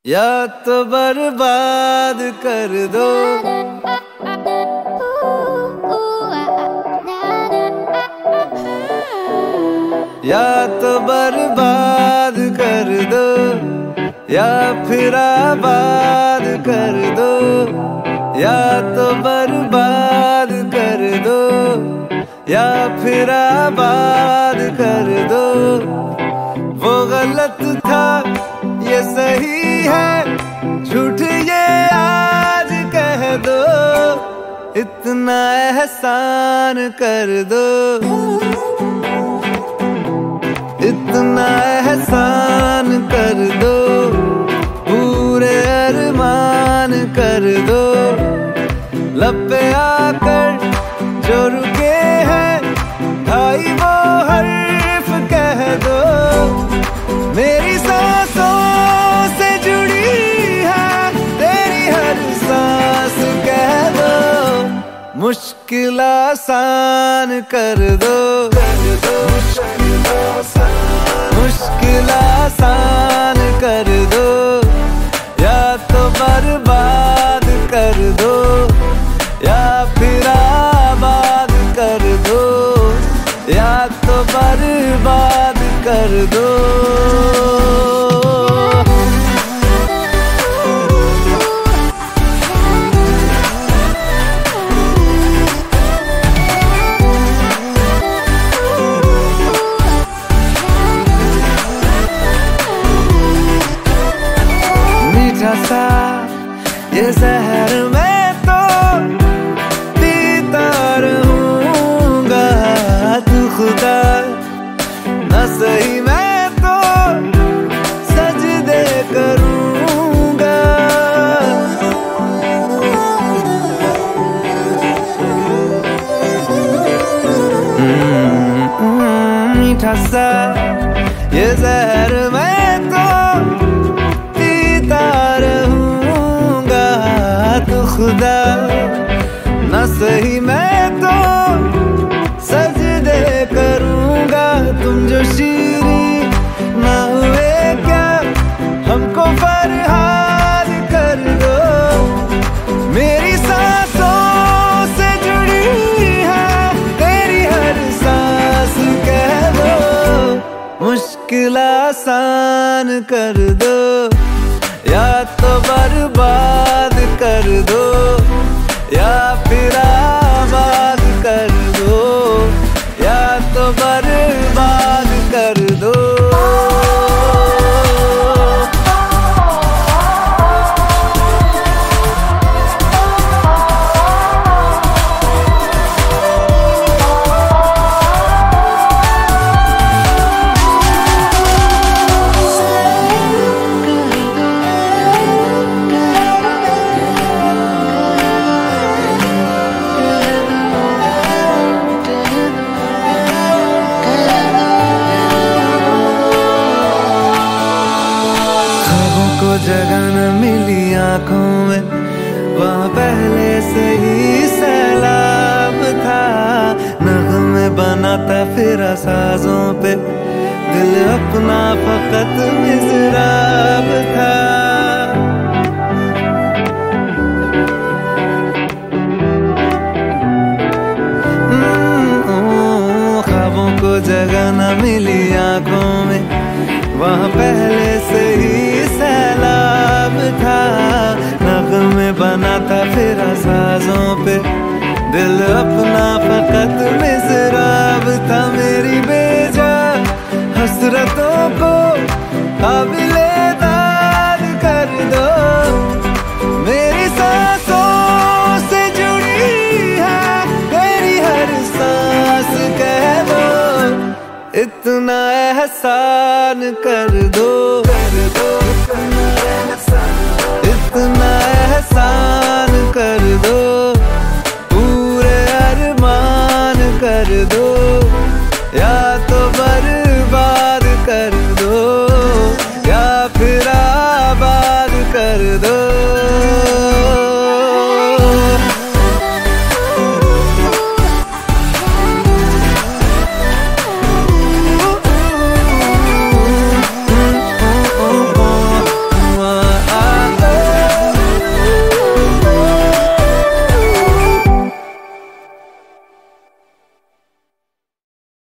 या तो बर्बाद कर दो, या तो बर्बाद कर दो, या फिर आबाद कर दो। या तो बर्बाद कर दो, या फिर आबाद कर दो। वो गलत था ये सही है, झूठ ये आज कह दो। इतना एहसान कर दो, इतना एहसान कर दो। पूरे अरमान कर दो, लब पे आकर जो रुके हैं भाई वो हर्फ कह दो। मेरी सांसों से जुड़ी है तेरी हर सांस कह दो। मुश्किल आसान कर दो, मुश्किल आसान कर दो। या तो बर्बाद कर दो, या फिर आबाद कर दो। या तो बर्बाद कर दो। मीठा सा ये जहर मैं तो पीता रहूंगा, तू खुदा न सही मैं तो सजदे करूंगा। मीठा सा ये जहर मैं तो पीता रहूंगा, तू खुदा न सही मैं तो सजदे करूंगा। तुम जो शीरी ना हुए क्या, हमको फरहाद कर दो। मेरी सांसों से जुड़ी है तेरी हर सांस कह दो। मुश्किल आसान कर दो, या तो बर्बाद कर दो, या फिर आबाद कर दो। या तो बर्बाद कर दो। जगह न मिली आंखों में, वहाँ पहले से ही सैलाब था। नग़्मे बनाता फिर साजों पे, दिल अपना फकत मिज़राब था। ख्वाबों को जगह न मिली आंखों में, वहाँ पहले से ही सैलाब था। नग़्मे बनाता फिर साजों पे, दिल अपना फकत मिज़राब था। मेरी बेजा हसरतों को काबिले दाद कर दो। मेरी सांसों से जुड़ी है तेरी हर सांस कह दो। इतना एहसान कर दो, कर दो।